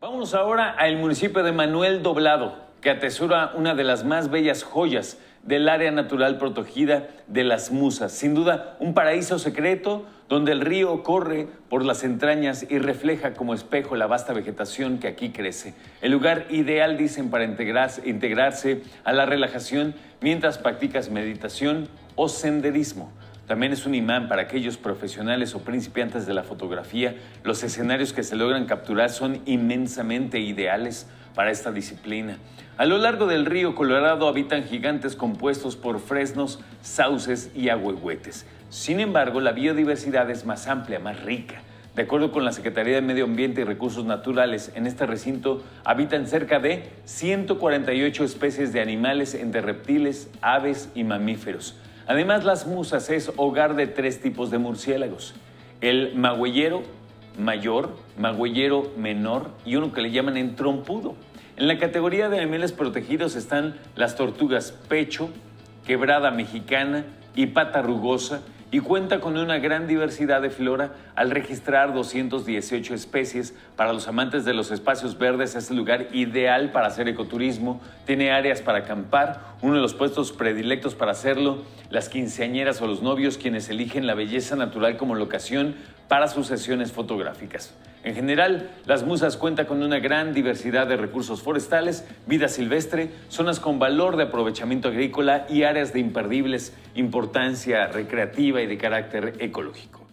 Vámonos ahora al municipio de Manuel Doblado, que atesora una de las más bellas joyas del área natural protegida de Las Musas. Sin duda, un paraíso secreto donde el río corre por las entrañas y refleja como espejo la vasta vegetación que aquí crece. El lugar ideal, dicen, para integrarse a la relajación mientras practicas meditación o senderismo. También es un imán para aquellos profesionales o principiantes de la fotografía. Los escenarios que se logran capturar son inmensamente ideales para esta disciplina. A lo largo del río Colorado habitan gigantes compuestos por fresnos, sauces y ahuehuetes. Sin embargo, la biodiversidad es más amplia, más rica. De acuerdo con la Secretaría de Medio Ambiente y Recursos Naturales, en este recinto habitan cerca de 148 especies de animales, entre reptiles, aves y mamíferos. Además, Las Musas es hogar de 3 tipos de murciélagos: el magüeyero mayor, magüeyero menor y uno que le llaman entrompudo. En la categoría de animales protegidos están las tortugas pecho, quebrada mexicana y pata rugosa, y cuenta con una gran diversidad de flora al registrar 218 especies. Para los amantes de los espacios verdes es el lugar ideal para hacer ecoturismo. Tiene áreas para acampar, uno de los puestos predilectos para hacerlo, las quinceañeras o los novios, quienes eligen la belleza natural como locación para sus sesiones fotográficas. En general, Las Musas cuenta con una gran diversidad de recursos forestales, vida silvestre, zonas con valor de aprovechamiento agrícola y áreas de imperdibles importancia recreativa y de carácter ecológico.